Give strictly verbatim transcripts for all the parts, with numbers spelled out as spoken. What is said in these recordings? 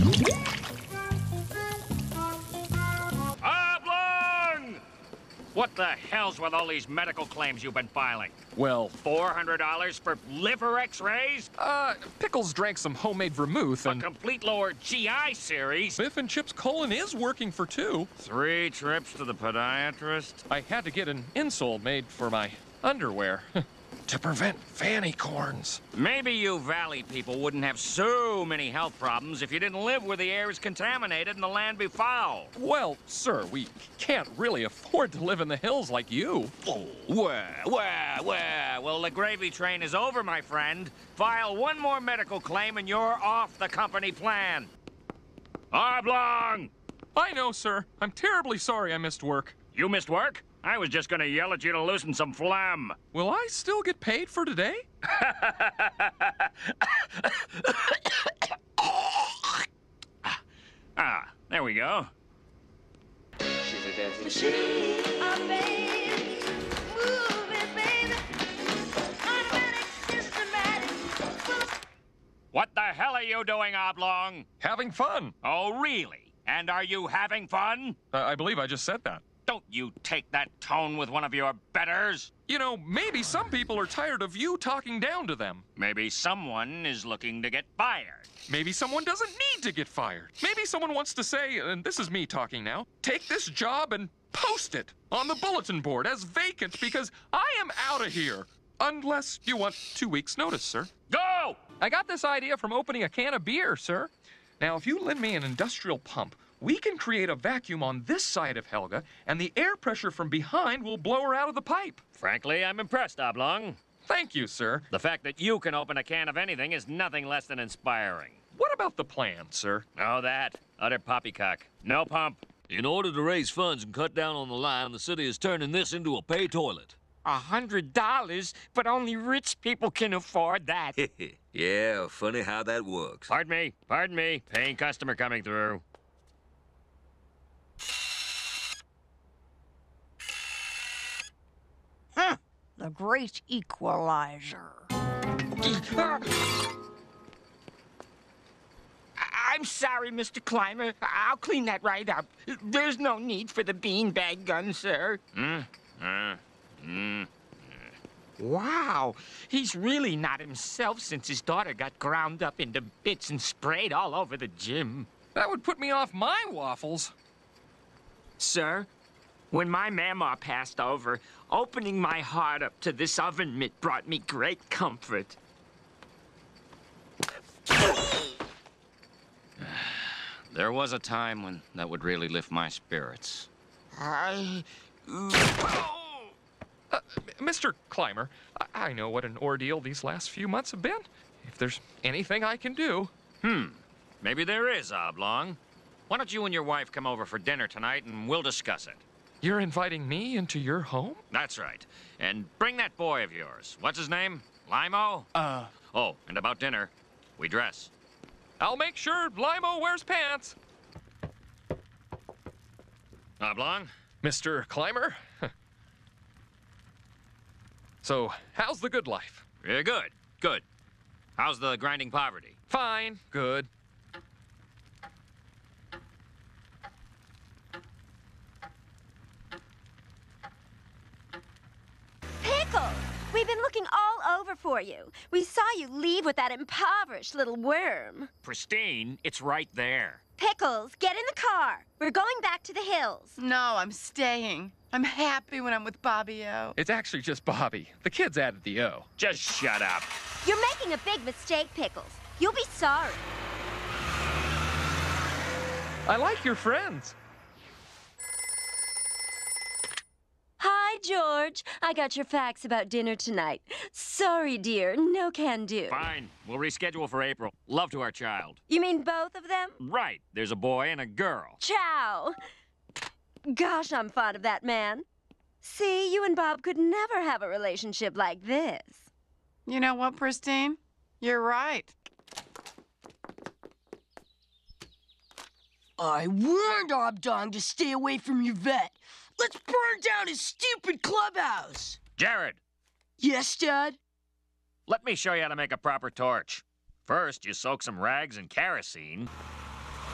Oblong! What the hell's with all these medical claims you've been filing? Well, four hundred dollars for liver x-rays? uh, Pickles drank some homemade vermouth A and... complete lower G I series? Biff and Chip's colon is working for two. Three trips to the podiatrist? I had to get an insole made for my underwear to prevent fanny corns. Maybe you valley people wouldn't have so many health problems if you didn't live where the air is contaminated and the land be foul. Well, sir, we can't really afford to live in the hills like you. Oh, well, well, well. Well, the gravy train is over, my friend. File one more medical claim and you're off the company plan. Oblong! I know, sir. I'm terribly sorry I missed work. You missed work? I was just gonna yell at you to loosen some phlegm. Will I still get paid for today? Ah, there we go. She's a dancing machine. Oh, baby, move it, baby. Automatic, systematic. What the hell are you doing, Oblong? Having fun. Oh, really? And are you having fun? Uh, I believe I just said that. Don't you take that tone with one of your betters. You know, maybe some people are tired of you talking down to them. Maybe someone is looking to get fired. Maybe someone doesn't need to get fired. Maybe someone wants to say, and this is me talking now, take this job and post it on the bulletin board as vacant because I am out of here. Unless you want two weeks' notice, sir. Go! I got this idea from opening a can of beer, sir. Now, if you lend me an industrial pump, we can create a vacuum on this side of Helga, and the air pressure from behind will blow her out of the pipe. Frankly, I'm impressed, Oblong. Thank you, sir. The fact that you can open a can of anything is nothing less than inspiring. What about the plan, sir? Oh, that. Utter poppycock. No pump. In order to raise funds and cut down on the line, the city is turning this into a pay toilet. A hundred dollars? But only rich people can afford that. Yeah, funny how that works. Pardon me. Pardon me. Paying customer coming through. Huh, the great equalizer. I'm sorry, Mister Klimer. I'll clean that right up. There's no need for the beanbag gun, sir. Mm, uh, mm. Wow, he's really not himself since his daughter got ground up into bits and sprayed all over the gym. That would put me off my waffles. Sir, when my mama passed over, opening my heart up to this oven mitt brought me great comfort. There was a time when that would really lift my spirits. I... Uh, Mister Klimer, I, I know what an ordeal these last few months have been. If there's anything I can do... Hmm. Maybe there is, Oblong. Why don't you and your wife come over for dinner tonight and we'll discuss it? You're inviting me into your home? That's right. And bring that boy of yours. What's his name? Limo? Uh... Oh, and about dinner, we dress. I'll make sure Limo wears pants. Oblong? Mister Klimer? So, how's the good life? Yeah, good. Good. How's the grinding poverty? Fine. Good. Pickles! We've been looking all over for you. We saw you leave with that impoverished little worm. Pristine, it's right there. Pickles, get in the car. We're going back to the hills. No, I'm staying. I'm happy when I'm with Bobby-O. It's actually just Bobby. The kids added the O. Just shut up. You're making a big mistake, Pickles. You'll be sorry. I like your friends. Hi, George. I got your facts about dinner tonight. Sorry, dear. No can do. Fine. We'll reschedule for April. Love to our child. You mean both of them? Right. There's a boy and a girl. Ciao. Gosh, I'm fond of that man. See, you and Bob could never have a relationship like this. You know what, Pristine? You're right. I warned Oblong to stay away from your vet. Let's burn down his stupid clubhouse. Jared, Yes, Dad? let me show you how to make a proper torch. First, you soak some rags in kerosene.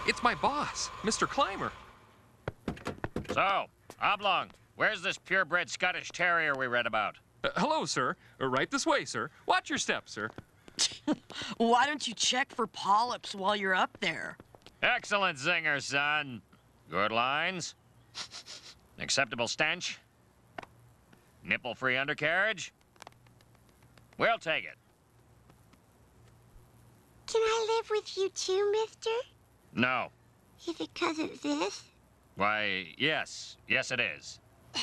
It's my boss, Mister Klimer. So, Oblong, where's this purebred Scottish Terrier we read about? Uh, hello, sir. Uh, right this way, sir. Watch your step, sir. Why don't you check for polyps while you're up there? Excellent zinger, son. Good lines. Acceptable stench. Nipple-free undercarriage. We'll take it. Can I live with you too, mister? No. Is it 'cause of this? Why, yes. Yes, it is.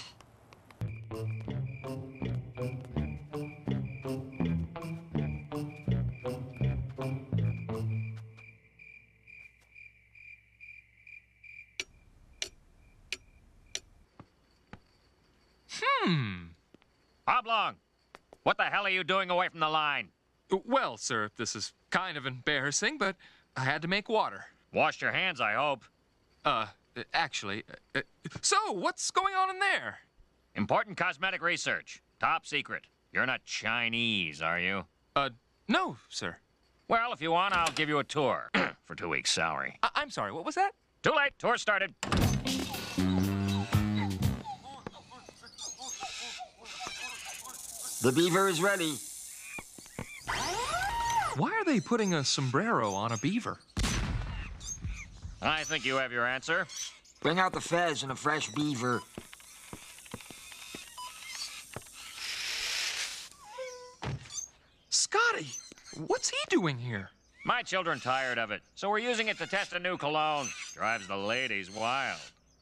Hmm. Oblong, what the hell are you doing away from the line? Well, sir, this is kind of embarrassing, but I had to make water. Washed your hands, I hope. Uh, actually, uh, so what's going on in there? Important cosmetic research. Top secret. You're not Chinese, are you? Uh, no, sir. Well, if you want, I'll give you a tour. For two weeks' salary. I I'm sorry, what was that? Too late. Tour started. The beaver is ready. Why are they putting a sombrero on a beaver? I think you have your answer. Bring out the fez and a fresh beaver. Scotty, what's he doing here? My children tired of it, so we're using it to test a new cologne. Drives the ladies wild.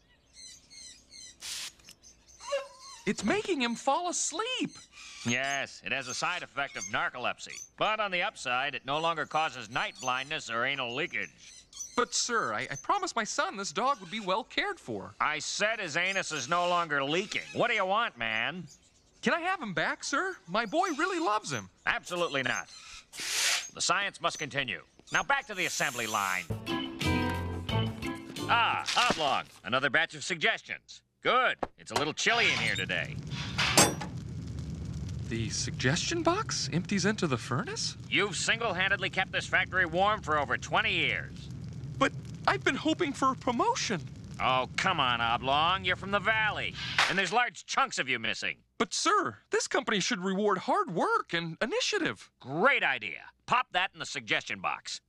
It's making him fall asleep. Yes, it has a side effect of narcolepsy. But on the upside, it no longer causes night blindness or anal leakage. But, sir, I, I promised my son this dog would be well cared for. I said his anus is no longer leaking. What do you want, man? Can I have him back, sir? My boy really loves him. Absolutely not. The science must continue. Now back to the assembly line. Ah, Oblong, another batch of suggestions. Good. It's a little chilly in here today. The suggestion box empties into the furnace? You've single-handedly kept this factory warm for over twenty years. But I've been hoping for a promotion. Oh, come on, Oblong. You're from the valley, and there's large chunks of you missing. But, sir, this company should reward hard work and initiative. Great idea. Pop that in the suggestion box.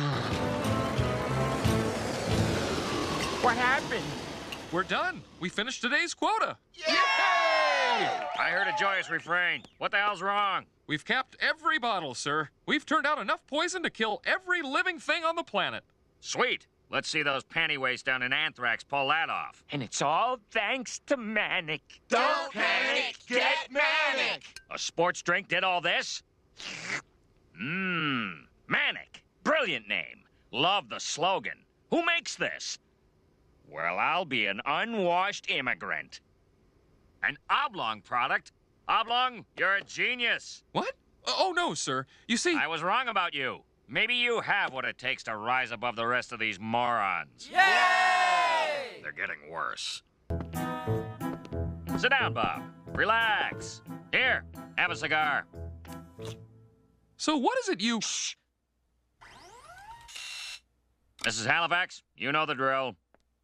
What happened? We're done. We finished today's quota. Yay! I heard a joyous refrain. What the hell's wrong? We've capped every bottle, sir. We've turned out enough poison to kill every living thing on the planet. Sweet. Let's see those panty wastes down in Anthrax pull that off. And it's all thanks to Manic. Don't panic, get Manic! A sports drink did all this? Mmm, Manic. Brilliant name. Love the slogan. Who makes this? Well, I'll be an unwashed immigrant. An Oblong product? Oblong, you're a genius. What? Oh, no, sir. You see... I was wrong about you. Maybe you have what it takes to rise above the rest of these morons. Yay! They're getting worse. Sit down, Bob. Relax. Here, have a cigar. So what is it you... Shh. Missus Halifax, you know the drill.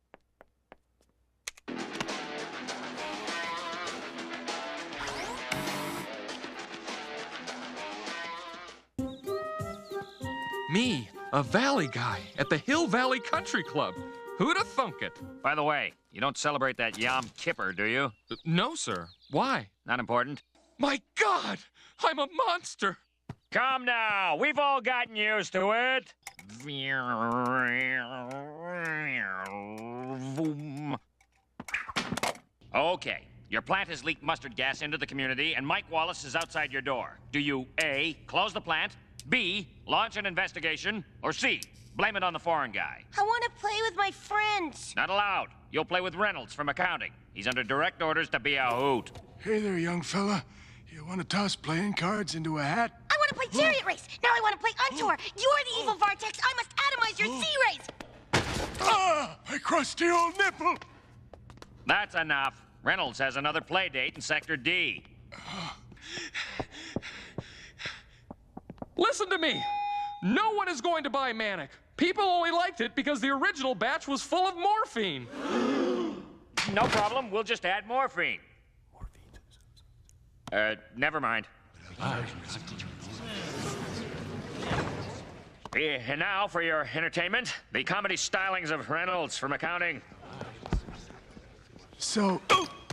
Me, a valley guy at the Hill Valley Country Club. Who'd have thunk it? By the way, you don't celebrate that Yom Kippur, do you? Uh, no, sir. Why? Not important. My God! I'm a monster! Come now. We've all gotten used to it. Okay. Your plant has leaked mustard gas into the community, and Mike Wallace is outside your door. Do you A, close the plant, B, launch an investigation, or C, blame it on the foreign guy? I want to play with my friends. Not allowed. You'll play with Reynolds from accounting. He's under direct orders to be a hoot. Hey there, young fella. You want to toss playing cards into a hat? I want to play chariot race. Now I want to play Untour. You're the evil Vartex. I must atomize your sea race. Ah! My crusty old nipple! That's enough. Reynolds has another play date in Sector D. Listen to me. No one is going to buy Manic. People only liked it because the original batch was full of morphine. No problem. We'll just add morphine. Uh, never mind. Eh, And now for your entertainment, the comedy stylings of Reynolds from accounting. So,